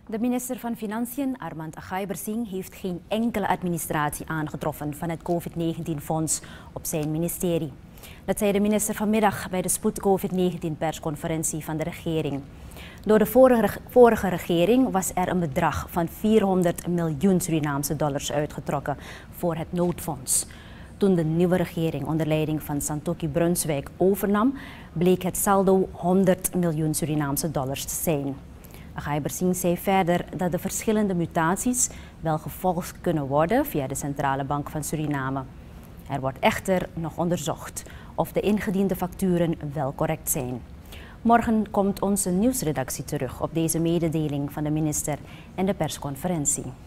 De minister van Financiën, Armand Agay-Bersing, heeft geen enkele administratie aangetroffen van het COVID-19-fonds op zijn ministerie. Dat zei de minister vanmiddag bij de spoed-COVID-19-persconferentie van de regering. Door de vorige regering was er een bedrag van 400 miljoen Surinaamse dollars uitgetrokken voor het noodfonds. Toen de nieuwe regering onder leiding van Santokhi Brunswijk overnam, bleek het saldo 100 miljoen Surinaamse dollars te zijn. Agay-Bersing zei verder dat de verschillende mutaties wel gevolgd kunnen worden via de Centrale Bank van Suriname. Er wordt echter nog onderzocht of de ingediende facturen wel correct zijn. Morgen komt onze nieuwsredactie terug op deze mededeling van de minister en de persconferentie.